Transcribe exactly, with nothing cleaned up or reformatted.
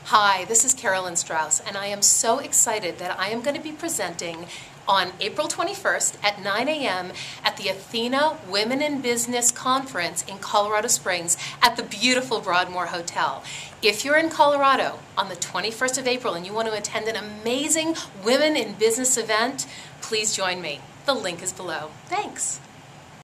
Hi, this is Carolyn Strauss, and I am so excited that I am going to be presenting on April twenty-first at nine A M at the Athena Women in Business Conference in Colorado Springs at the beautiful Broadmoor Hotel. If you're in Colorado on the twenty-first of April and you want to attend an amazing Women in Business event, please join me. The link is below. Thanks.